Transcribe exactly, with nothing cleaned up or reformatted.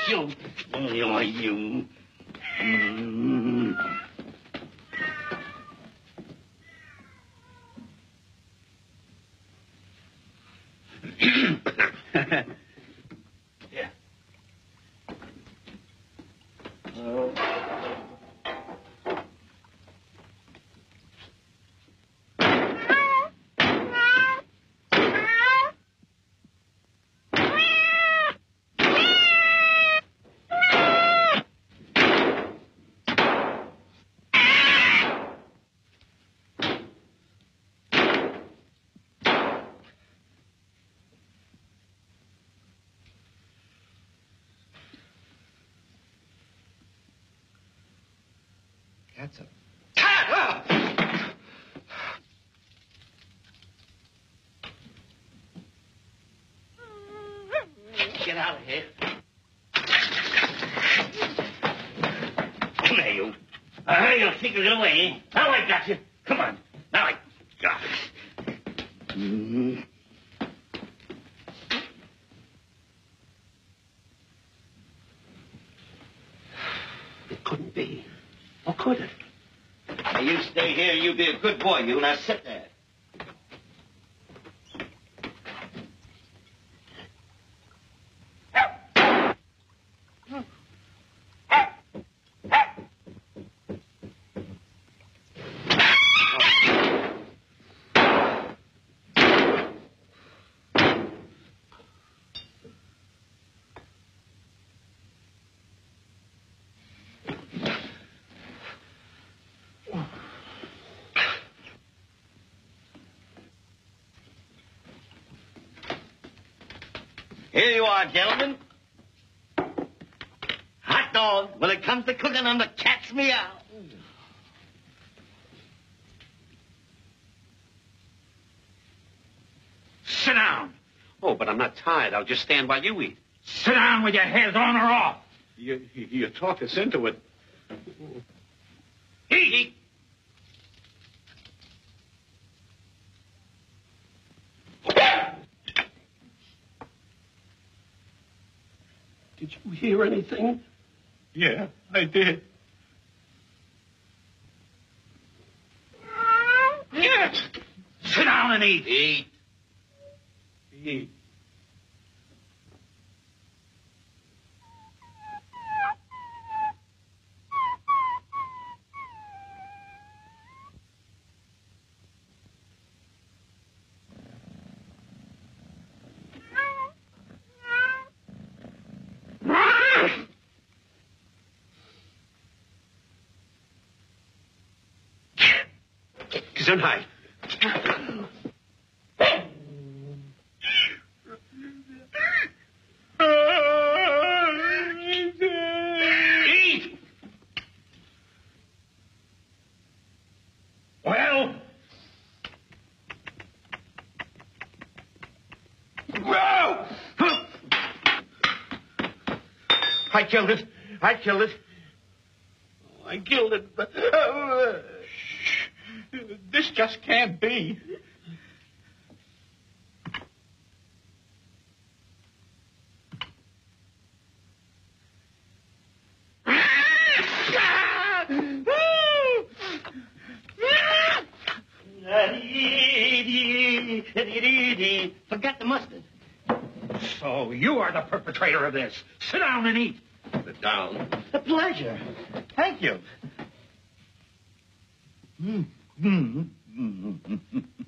you. Oh, you. Mm. Yeah. Oh. That's a... Get out of here. Come here, you. Uh, you'll secret it away. Now I got you. Come on. Now I got it. Mm-hmm. It couldn't be. Or could it? Now, you stay here. You be a good boy. You now sit there. Here you are, gentlemen. Hot dog. When it comes to cooking, I'm the cat's meow. Sit down. Oh, but I'm not tired. I'll just stand while you eat. Sit down with your head on or off. You, you, you talk us into it. Eat, eat. Did you hear anything? Yeah, I did. Yes. Sit down and eat. Eat. Eat. Gesundheit. Eat. Well. Whoa! I killed it. I killed it. I killed it. But, uh, this just can't be. Forgot the mustard. So you are the perpetrator of this. Sit down and eat. Sit down. A pleasure. Thank you. Mm. Mm. Mm. Mm.